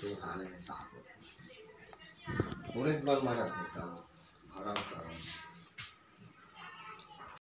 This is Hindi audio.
तो उठा ले साफ पूरे ब्लॉग मारा देता हूँ आराम कर